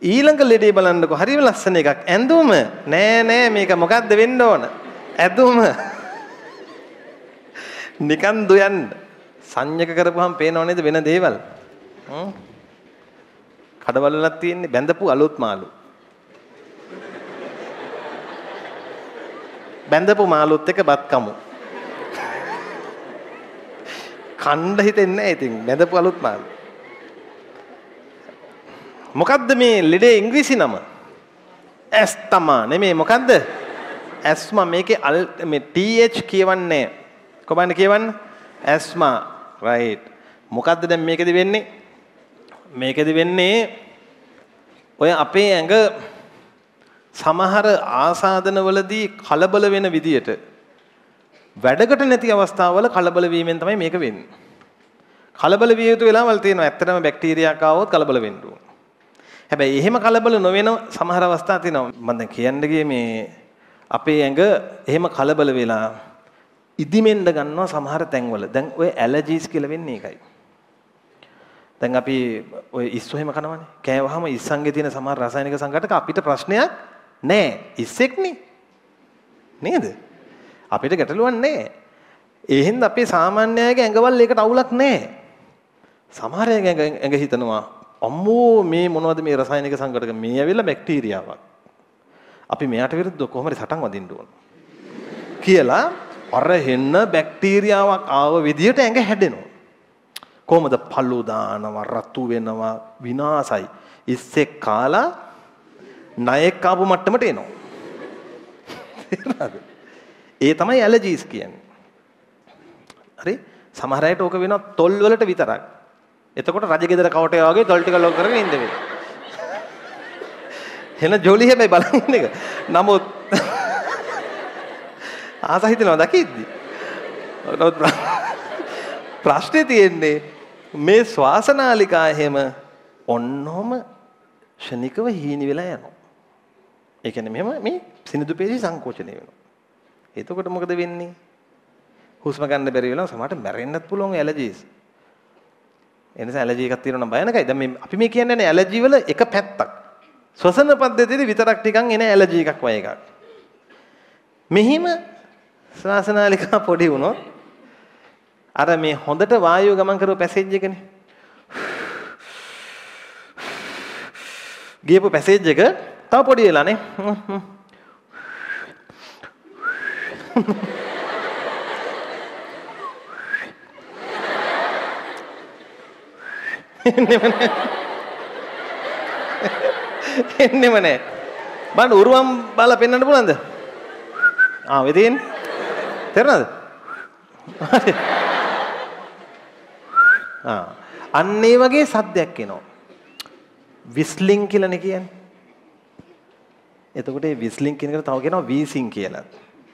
ඊළඟ ලෙඩේ බලන්නකො හරිම ලස්සන එකක්. ඇඳුම නෑ මේක මොකද්ද වෙන්න ඕන? ඇඳුම නිකන් දුයන්න. සංයක කරපුවාම පේනව නේද වෙන දේවල්? කඩවල වලක් තියෙන්නේ බැඳපු අලුත් මාළු. බැඳපු මාළුත් එක බත් කමු. කණ්ඩ හිතෙන්නේ නැහැ ඉතින් බැඳපු අලුත් මාළු. මොකද්ද මේ ලෙඩේ ඉංග්‍රීසි නම? ඇස්තමා නෙමෙයි මොකද්ද? ඇස්මා මේකේ මේ TH කියවන්නේ. කොහොමද කියවන්නේ? Asthma right. මොකද්ද දැන් මේකෙදි වෙන්නේ? මේකෙදි වෙන්නේ ඔය අපේ ඇඟ සමහර ආසාදනවලදී කලබල වෙන විදියට වැඩකට නැති අවස්ථාවල කලබල වීමෙන් තමයි මේක වෙන්නේ. කලබල විය යුතු වෙලාවල් තියෙනවා. ඇත්තටම බැක්ටීරියාවක් ආවොත් කලබල වෙන්න ඕන. හැබැයි එහෙම කලබල නොවන සමහර අවස්ථා තියෙනවා. මම දැන් කියන්න ගියේ මේ අපේ ඇඟ එහෙම කලබල වෙලා ඉදිමෙන්න ගන්නවා සමහර තැන්වල. දැන් ඔය ඇලර්ජිස් කියලා වෙන්නේ ඒකයි. දැන් අපි ඔය ඉස්සු එහෙම කනවනේ. කෑවහම ඉස්සන්ගේ තියෙන සමහර රසායනික සංඝටක අපිට ප්‍රශ්නයක් නෑ. ඉස්සෙක්නේ. නේද? අපිට ගැටලුවක් නෑ. ඒ හින්දා අපේ සාමාන්‍ය අයගේ ඇඟවල ඒකට අවුලක් නෑ. සමහර අය ඇඟ හිතනවා අම්මෝ මේ මොනවද මේ රසායනික සංඝටක මේ ඇවිල්ලා බැක්ටීරියාවක්. අපි මෙයාට විරුද්ධව කොහොමද සටන් වදින්න ඕන කියලා අර හෙන්න බැක්ටීරියාවක් ආව විදියට ඇඟ හැදෙනවා. කොහොමද පළු දානවා රතු වෙනවා විනාසයි. ඉස්සෙක් කාලා ණයෙක් ආපු මට්ටමට එනවා. තේරුණාද? ඒ තමයි ඇලර්ජිස් කියන්නේ. හරි? සමහර අයට ඕක වෙනවා තොල් වලට විතරක්. එතකොට රජගෙදර කවටේ වගේ තොල් ටික ලොක් කරගෙන ඉන්න වෙයි. එන ජොලි හැබැයි බලන් ඉන්න එක. නමුත් ආස හිතනවා දකිද්දි. ප්‍රශ්නේ තියෙන්නේ මේ ශ්වාසනාලිකා හැම ඔන්නෝම ශනිකව හීනි වෙලා යනවා. ඒ කියන්නේ මෙහෙම මේ සිනිඳු පේශි සංකෝචනය වෙනවා. එතකොට මොකද වෙන්නේ? හුස්ම ගන්න බැරි වෙනවා සමහරට මැරෙන්නත් පුළුවන් ඇලර්ජිස්. ඒ නිසා ඇලර්ජි එකක් තියෙනවා නම් භයානකයි. දැන් මේ අපි මේ කියන්නේ ඇලර්ජි වල එක පැත්තක්. ශ්වසන පද්ධතියේ විතරක් ටිකක් එන ඇලර්ජි එකක් වගේ එකක්. මෙහිම ශ්වාසනාලිකා පොඩි වුණොත් අර මේ හොඳට වායුව ගමන් කරව පැසේජ් එකනේ. ගියපු පැසේජ් එක තව පොඩි වෙලානේ. එන්නෙම නෑ. බලන්න උරුවම් බාලා පෙන්වන්න පුළුවන්ද? වෙදීන්. තේරුණාද? අන්න ඒ වගේ සද්දයක් එනවා. විස්ලිං කියලානේ කියන්නේ. එතකොට මේ විස්ලිං කියන එකට තව කියනවා වීසිං කියලා.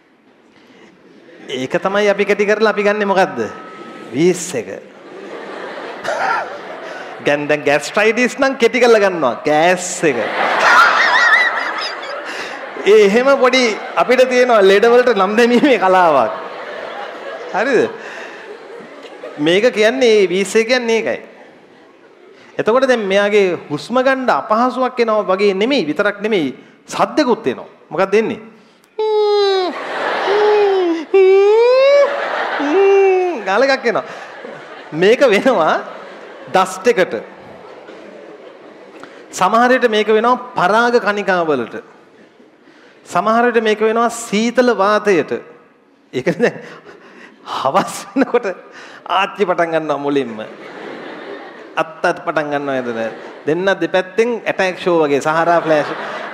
ඒක තමයි අපි කැටි කරලා අපි ගන්නෙ මොකද්ද? වීස් එක. දැන් ગેස්ට්‍රයිටිස් නම් කෙටි කරලා ගන්නවා ගෑස් එක. එහෙම පොඩි අපිට තියෙනවා ලෙඩ වලට නම් දැමීමේ කලාවක්. හරිද? මේක කියන්නේ වීස් එක කියන්නේ ඒකයි. එතකොට දැන් මෙයාගේ හුස්ම ගන්න අපහසුයක් එනවා වගේ නෙමෙයි විතරක් නෙමෙයි සද්දකුත් එනවා. මොකක්ද එන්නේ? ගාල එකක් එනවා. මේක වෙනවා ඩස්ට් එකට. සමහර විට මේක වෙනවා පරාග කණිකා වලට. සමහර විට මේක වෙනවා සීතල වාතයට. ඒකනේ දැන් හවස් වෙනකොට ආච්චි පටන් ගන්නවා මුලින්ම. අත්තත් පටන් ගන්නවා එතන. දෙන්න දෙපැත්තෙන් ඇටැක් ෂෝ වගේ සහරා ෆ්ලෑෂ්.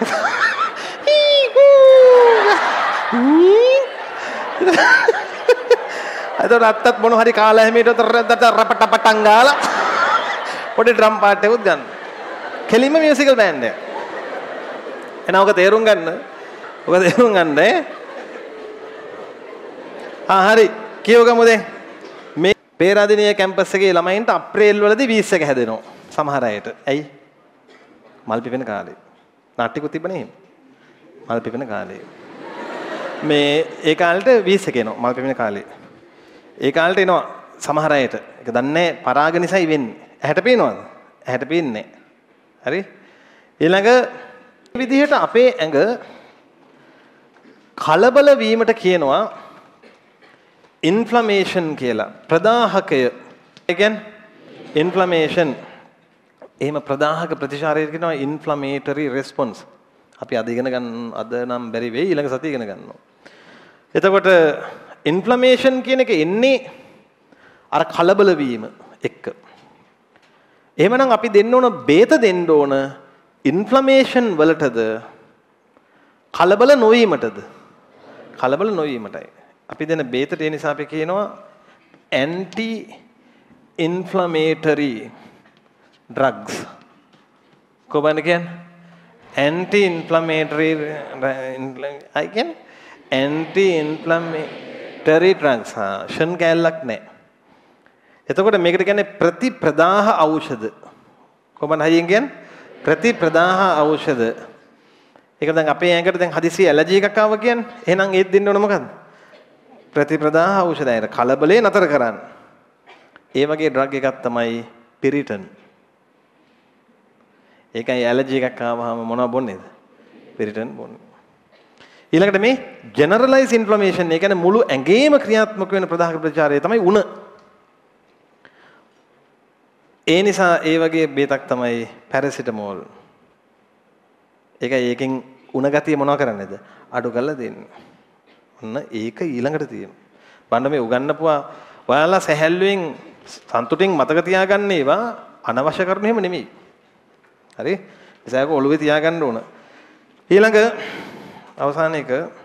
එතකොට අත්තත් මොන හරි කාලා හැමීට රපට පටන් ගාලා පොඩි ඩ්‍රම් පාට් එකකුත් ගන්න. කෙලින්ම මියුසිකල් බෑන්ඩ් එක. එනවා ඔක තේරුම් ගන්න. ඔක තේරුම් ගන්න හරි කියවගමු දැන්. මේ පේරාදෙණිය කැම්පස් එකේ ළමයින්ට අප්‍රේල් වලදී වීස් එක හැදෙනවා. සමහර අයට. ඇයි? මල් පිපෙන කාලේ. නාට්‍යකුත් තිබ්බනේ එහෙම. මල් පිපෙන කාලේ. මේ ඒ කාලේට වීස් එක එනවා මල් පිපෙන කාලේ. ඒ කාලේට එනවා සමහර අයට. ඒක දන්නේ පරාග නිසායි වෙන්නේ. ඇහැට පේනවද? ඇහැට පේන්නේ නැහැ. හරි? ඊළඟ විදිහට අපේ ඇඟ කලබල වීමට කියනවා ඉන්ෆ්ලමේෂන් කියලා. ප්‍රදාහකය. ඒ කියන්නේ ඉන්ෆ්ලමේෂන්. එහෙම ප්‍රදාහක ප්‍රතිචාරය කියනවා ඉන්ෆ්ලමේටරි රෙස්පොන්ස්. අපි අද ඉගෙන ගන්න අද නම් බැරි වෙයි ඊළඟ සතිය ඉගෙන ගන්නවා. එතකොට ඉන්ෆ්ලමේෂන් කියන එක එන්නේ අර කලබල වීම එක්ක. එහෙමනම් අපි දෙන්න ඕන බේත දෙන්න ඕන ඉන්ෆ්ලමේෂන් වලටද කලබල නොවීමටද? කලබල නොවීමටයි. අපි දෙන බේතට ඒ නිසා අපි කියනවා ඇන්ටි ඉන්ෆ්ලමේටරි ඩ්‍රග්ස්. කොහොමද කියන්නේ? ඇන්ටි ඉන්ෆ්ලමේටරි I කියන්නේ ඇන්ටි ඉන්ෆ්ලමේටරි ඩ්‍රග්ස්. ෂන් කැලලක් නැහැ. එතකොට මේකට කියන්නේ ප්‍රතිප්‍රදාහ ඖෂධ. කොහොමද හයියෙන් කියන්නේ? ප්‍රතිප්‍රදාහ ඖෂධ. ඒක දැන් අපේ ඇඟට දැන් හදිසියෙ ඇලර්ජි එකක් ආව කියන්නේ. එහෙනම් ඒත් දෙන්න ඕන මොකද්ද? ප්‍රතිප්‍රදාහ ඖෂධය. කලබලේ නතර කරන්න. ඒ වගේ ඩ්‍රග් එකක් තමයි පිරිටන්. ඒකයි ඇලර්ජි එකක් ආවම මොනවද බොන්නේද? පිරිටන් බොන්නේ. ඊළඟට මේ ජෙනරලයිස් ඉන්ෆ්ලමේෂන්. ඒ කියන්නේ මුළු ඇඟේම ක්‍රියාත්මක වෙන ප්‍රදාහක ප්‍රතිචාරය තමයි උණ. ඒ නිසා ඒ වගේ බේතක් තමයි පැරසිටමෝල්. ඒකයි ඒකෙන් උණ ගතිය මොනව කරන්නේද? අඩු කරලා දෙන්නේ. ඔන්න ඒක ඊළඟට තියෙනවා. බණ්ඩ මේ උගන්නපුවා ඔයාලා සැහැල්ලුවෙන් සන්තුටින් මතක තියාගන්න ඒවා අනවශ්‍ය කරුණු එහෙම නෙමෙයි. හරි? ඒසයක ඔළුවේ තියාගන්න ඕන. ඊළඟ අවසාන එක